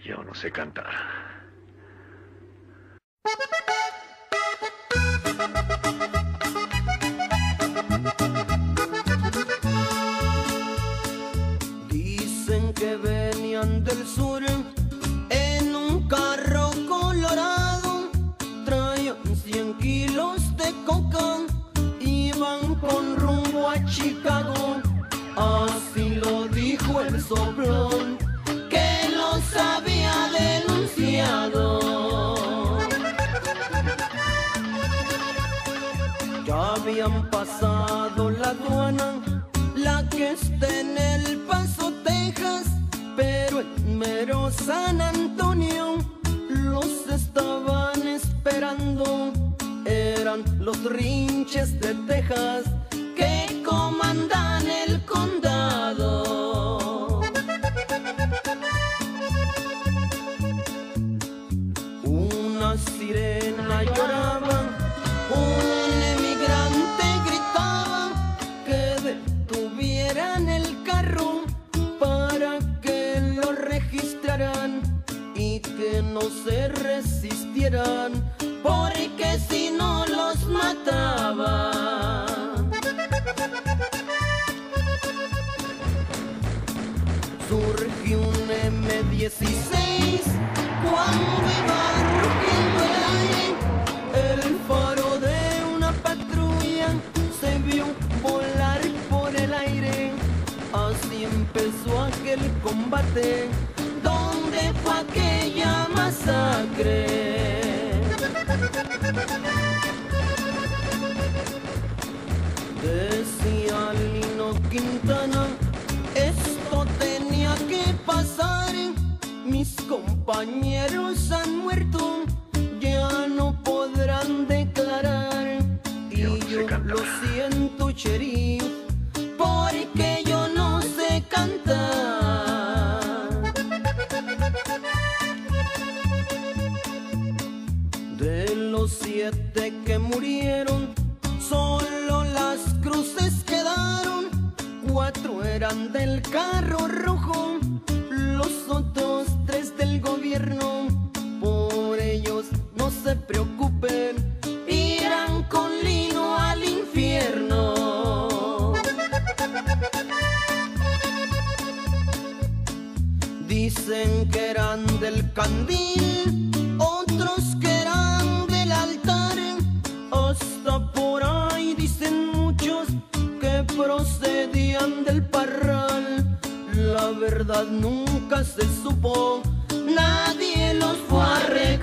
Yo no sé cantar. Dicen que venían del sur en un carro colorado, traían 100 kilos de coca, iban con rumbo a Chicago. Así lo dijo el soplón que los había denunciado. Ya habían pasado la aduana, la que está en El Paso, Texas, pero en mero San Antonio los estaban esperando. Eran los rinches de Texas que comandan el condado. Una sirena lloraba, un emigrante gritaba que detuvieran el carro para que lo registraran y que no se resistieran, porque si no los mataban. Surgió un M16 cuando iba rugiendo el aire. El faro de una patrulla se vio volar por el aire. Así empezó aquel combate, donde fue aquella masacre. Decía Lino Quintana, esto tenía que pasar. Mis compañeros han muerto, ya no podrán declarar. Y yo lo siento, sheriff, porque yo no sé cantar. De los 7 que murieron, solo las cruces quedaron. 4 eran del carro rojo, los otros 3 del gobierno. Por ellos no se preocupen, irán con Lino al infierno. Dicen que eran del candil, otros que eran del altar. Hasta por ahí dicen muchos que procedían del Parral. La verdad nunca se supo, nadie los fue a reclamar.